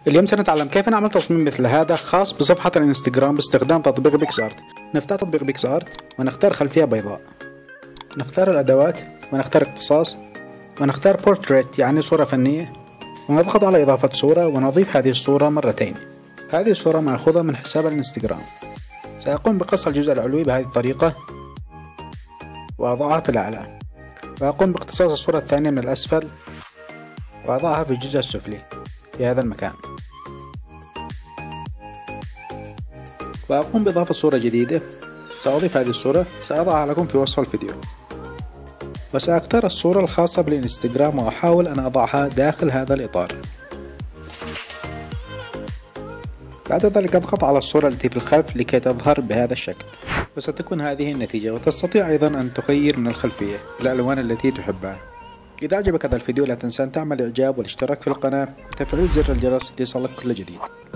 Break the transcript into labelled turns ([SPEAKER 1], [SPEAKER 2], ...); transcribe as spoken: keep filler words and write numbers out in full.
[SPEAKER 1] اليوم سنتعلم كيف نعمل تصميم مثل هذا خاص بصفحة الانستغرام باستخدام تطبيق بيكسارت. نفتح تطبيق بيكسارت ونختار خلفية بيضاء، نختار الأدوات ونختار اختصاص ونختار بورتريت يعني صورة فنية، ونضغط على إضافة صورة ونضيف هذه الصورة مرتين. هذه الصورة مأخوذة من حساب الانستغرام. سأقوم بقص الجزء العلوي بهذه الطريقة وأضعها في الأعلى، وأقوم باقتصاص الصورة الثانية من الأسفل وأضعها في الجزء السفلي في هذا المكان، وأقوم بإضافة صورة جديدة. سأضيف هذه الصورة، سأضعها لكم في وصف الفيديو، وسأختار الصورة الخاصة بالإنستغرام وأحاول أن أضعها داخل هذا الإطار. بعد ذلك أضغط على الصورة التي في الخلف لكي تظهر بهذا الشكل، وستكون هذه النتيجة. وتستطيع أيضا أن تغير من الخلفية بالألوان التي تحبها. إذا أعجبك هذا الفيديو لا تنسى أن تعمل إعجاب والاشتراك في القناة وتفعيل زر الجرس ليصلك كل جديد.